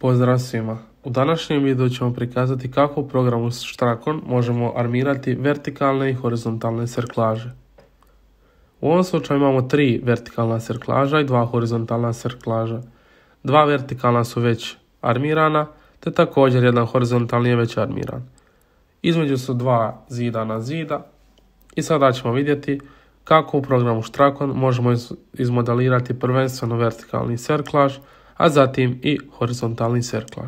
Pozdrav svima! U današnjem videu ćemo prikazati kako u programu Strakon možemo armirati vertikalne i horizontalne serklaže. U ovom slučaju imamo 3 vertikalna serklaža i 2 horizontalna serklaža. 2 vertikalna su već armirana, te također jedan horizontalni je već armiran. Između su 2 zidana zida i sada ćemo vidjeti kako u programu Strakon možemo izmodelirati prvenstveno vertikalni serklaž, a zatim i horizontalni serklaž.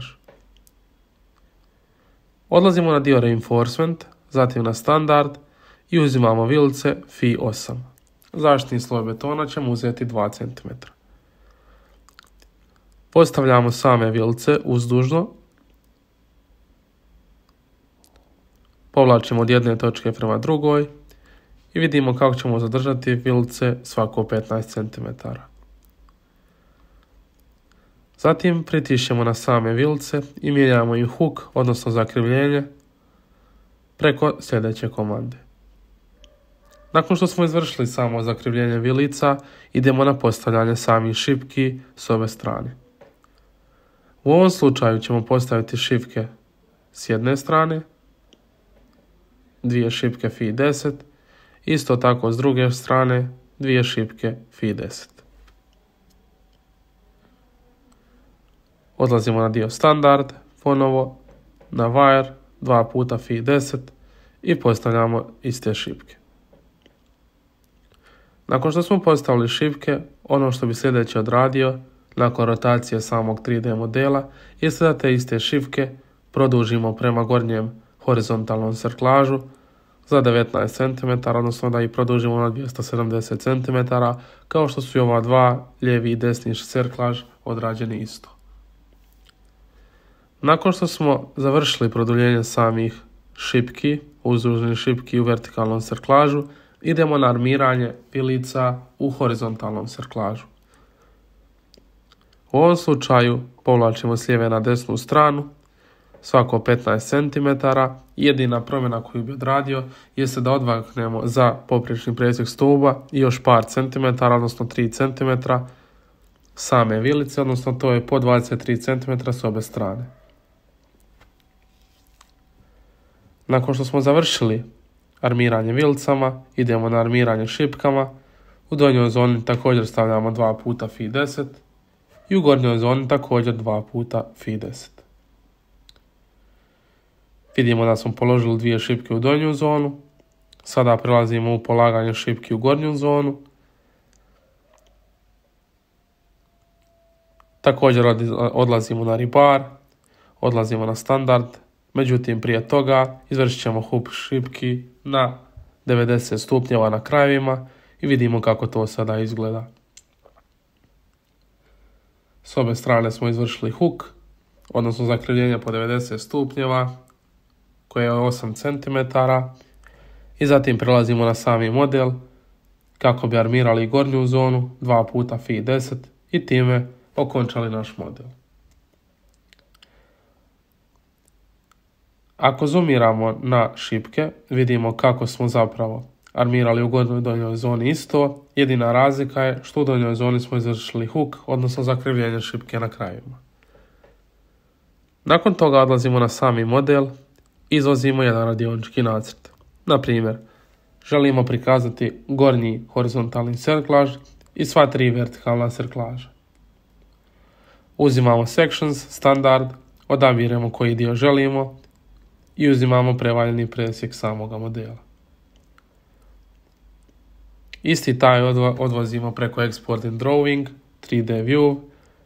Odlazimo na dio Reinforcement, zatim na Standard i uzimamo vilice Fi 8. Zaštitni sloj betona ćemo uzeti 2 cm. Postavljamo same vilice uzdužno. Povlačimo od jedne točke prema drugoj i vidimo kako ćemo zadržati vilice svako 15 cm. Zatim pritišćemo na same vilice i mijenjamo im hook, odnosno zakrivljenje, preko sljedeće komande. Nakon što smo izvršili samo zakrivljenje vilica, idemo na postavljanje samih šipki s ove strane. U ovom slučaju ćemo postaviti šipke s jedne strane, 2 šipke Fi 10, isto tako s druge strane 2 šipke Fi 10. Odlazimo na dio Standard, ponovo na Wire, 2 puta Fi 10 i postavljamo iste šipke. Nakon što smo postavili šipke, ono što bi sljedeće odradio, nakon rotacije samog 3D modela, jeste da te iste šipke produžimo prema gornjem horizontalnom serklažu za 19 cm, odnosno da ih produžimo na 270 cm, kao što su i ova dva, lijevi i desni serklaž, odrađeni isto. Nakon što smo završili produljenje samih šipki, uzdužnih šipki u vertikalnom serklažu, idemo na armiranje vilica u horizontalnom serklažu. U ovom slučaju povlačimo s lijeve na desnu stranu, svako 15 cm. Jedina promjena koju bi odradio jeste da odmaknemo za poprečni presjek stuba i još par centimetara, odnosno 3 cm same vilice, odnosno to je po 23 cm s obe strane. Nakon što smo završili armiranje vilicama, idemo na armiranje šipkama. U donjoj zoni također stavljamo 2 puta Fi 10 i u gornjoj zoni također 2 puta Fi 10. Vidimo da smo položili 2 šipke u donju zonu. Sada prelazimo u polaganje šipki u gornju zonu. Također odlazimo na Rebar, odlazimo na Standard. Međutim, prije toga izvršit ćemo hook šipki na 90 stupnjeva na krajevima i vidimo kako to sada izgleda. S obe strane smo izvršili hook, odnosno zakrivljenje po 90 stupnjeva, koje je 8 cm. I zatim prelazimo na sami model kako bi armirali gornju zonu 2 puta Fi 10 i time okončali naš model. Ako zoomiramo na šipke, vidimo kako smo zapravo armirali u gornjoj i donjoj zoni isto. Jedina razlika je što u donjoj zoni smo izvršili hook, odnosno zakrivljenje šipke na krajevima. Nakon toga odlazimo na sami model i izvozimo jedan radionički nacrt. Na primjer, želimo prikazati gornji horizontalni serklaž i sva 3 vertikalna serklaža. Uzimamo Sections, Standard, odabiremo koji dio želimo i uzimamo prevaljeni presjek samoga modela. Isti taj odvozimo preko Export and Drawing, 3D View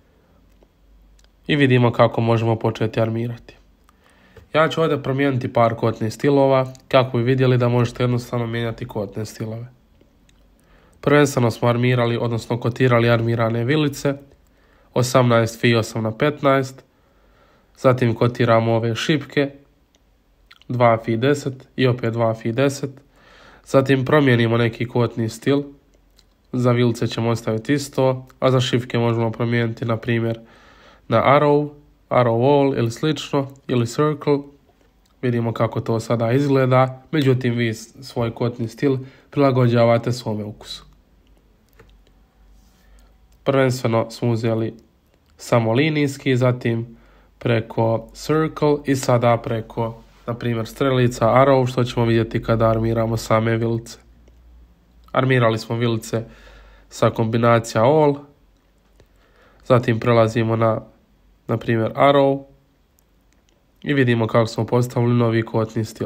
i vidimo kako možemo početi armirati. Ja ću ovdje promijeniti par kotnih stilova kako bi vidjeli da možete jednostavno mijenjati kotne stilove. Prvenstveno smo armirali, odnosno kotirali armirane vilice, 18 Fi 8 na 15, zatim kotiramo ove šipke, 2 Fi 10 i opet 2 Fi 10. Zatim promijenimo neki kotni stil. Za vilice ćemo ostaviti isto, a za šipke možemo promijeniti na primjer na Arrow Wall ili slično, ili Circle. Vidimo kako to sada izgleda, međutim vi svoj kotni stil prilagođavate svome ukusu. Prvenstveno smo uzeli samo linijski, zatim preko circle i sada preko, na primjer, strelica arrow, što ćemo vidjeti kada armiramo same vilice. Armirali smo vilice sa kombinacija all, zatim prelazimo na primjer arrow i vidimo kako smo postavili novi kotni stil.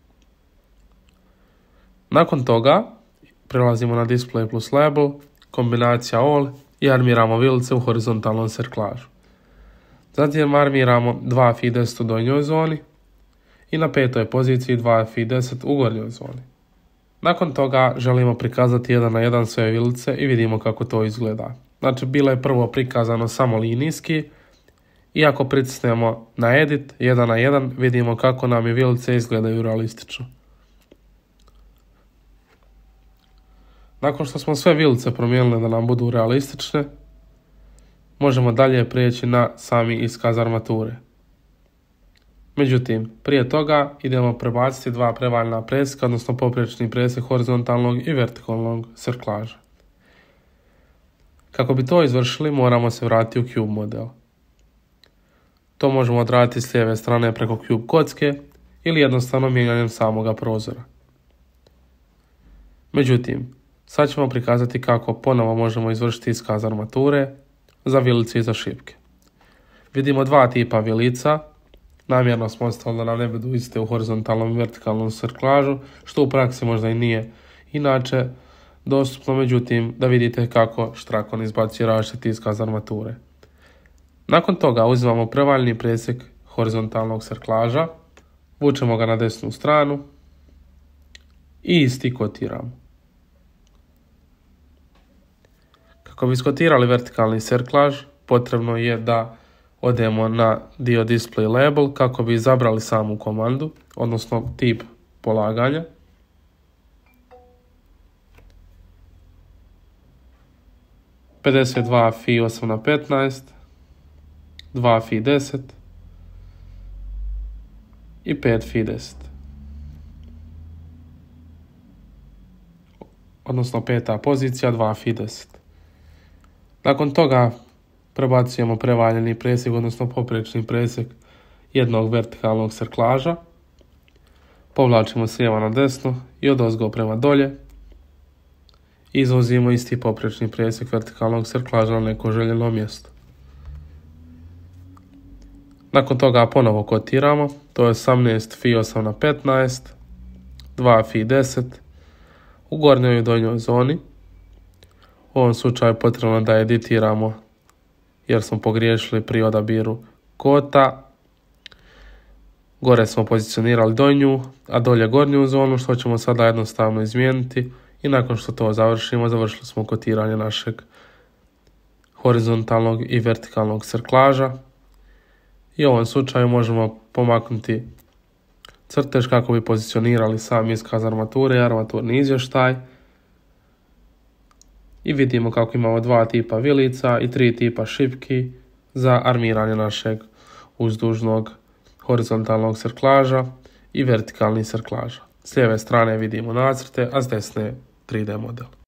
Nakon toga prelazimo na display plus label, kombinacija all i armiramo vilice u horizontalnom serklažu. Zatim armiramo 2F10 u donjoj zoni i na 5. poziciji 2F10 u gornjoj zoni. Nakon toga želimo prikazati 1 na 1 sve vilice i vidimo kako to izgleda. Znači bilo je prvo prikazano samo linijski i ako pritisnemo na edit 1 na 1 vidimo kako nam i vilice izgledaju realistično. Nakon što smo sve vilice promijenili da nam budu realistične, možemo dalje prijeći na sami iskaz armature. Međutim, prije toga idemo prebaciti dva prevaljna presjeka, odnosno poprečni presjek horizontalnog i vertikalnog serklaža. Kako bi to izvršili, moramo se vratiti u cube model. To možemo odraditi s lijeve strane preko cube kocke ili jednostavno mijenjanjem samoga prozora. Međutim, sad ćemo prikazati kako ponovo možemo izvršiti iskaz armature za vilice i za šipke. Vidimo dva tipa vilica. Namjerno smo ostavili da nam ne budu iste u horizontalnom i vertikalnom serklažu, što u praksi možda i nije inače dostupno, međutim da vidite kako štrakon izbacuje različiti iskaz armature. Nakon toga uzimamo prevaljni presjek horizontalnog serklaža, vučemo ga na desnu stranu i isti kotiramo. Kako bi iskotirali vertikalni serklaž, potrebno je da odemo na dio display label kako bi izabrali samu komandu, odnosno tip polaganja. Fi8 na 15, 2Fi10 i 5Fi10. Odnosno 5. pozicija 2Fi10. Nakon toga prebacujemo prevaljeni presjek, odnosno poprečni presjek jednog vertikalnog serklaža. Povlačimo s lijeva na desno i odozgo prema dolje. Izvozimo isti poprečni presjek vertikalnog serklaža na neko željeno mjesto. Nakon toga ponovo kotiramo, to je 18 Fi8 na 15, 2Fi10 u gornjoj i donjoj zoni. U ovom slučaju potrebno da editiramo jer smo pogriješili pri odabiru kota. Gore smo pozicionirali donju, a dolje gornju zonu, što ćemo sada jednostavno izmijeniti. I nakon što to završimo, završili smo kotiranje našeg horizontalnog i vertikalnog serklaža. I u ovom slučaju možemo pomaknuti crtež kako bi pozicionirali sam iskaz armature i armaturni izvještaj. I vidimo kako imamo dva tipa vilica i tri tipa šipki za armiranje našeg uzdužnog horizontalnog serklaža i vertikalnih serklaža. S lijeve strane vidimo nacrte, a s desne 3D model.